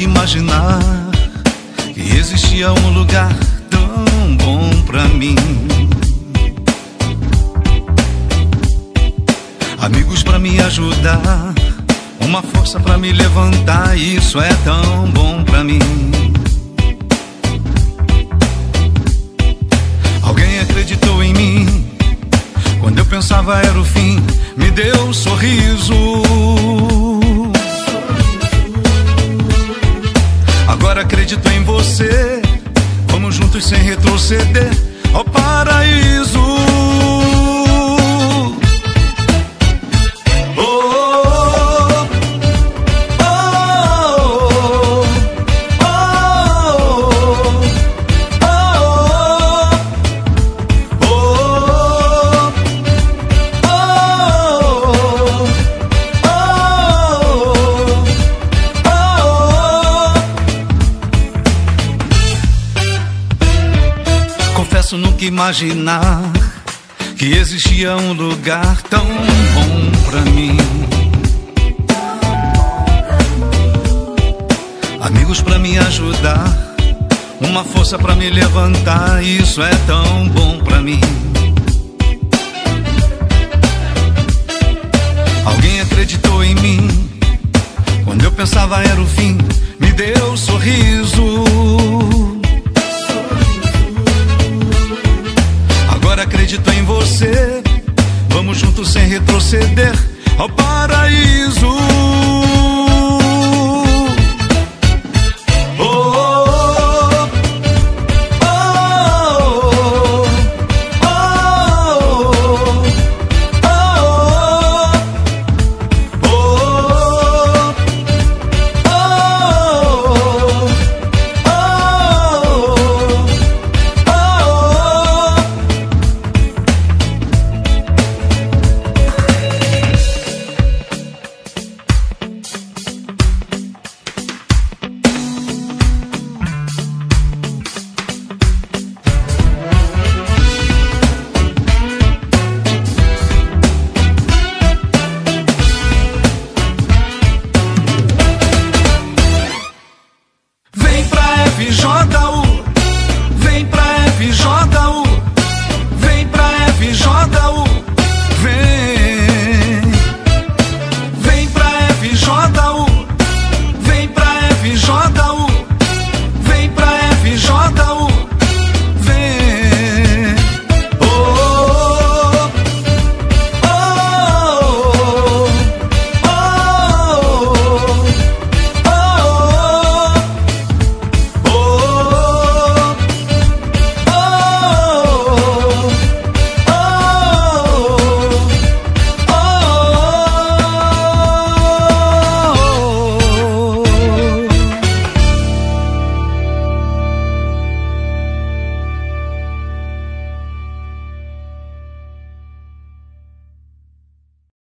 nunca imaginar que existia um lugar tão bom pra mim. Amigos pra me ajudar, uma força pra me levantar, isso é tão bom pra mim. Alguém acreditou em mim, quando eu pensava era o fim, me deu um sorriso. Agora acredito em você, vamos juntos sem retroceder ao paraíso. Nunca imaginar que existia um lugar tão bom pra mim. Amigos pra me ajudar, uma força pra me levantar, isso é tão bom pra mim. Alguém acreditou em mim, quando eu pensava era o fim, me deu um sorriso. Agora acredito em você, vamos juntos sem retroceder ao paraíso. Vem pra FJU,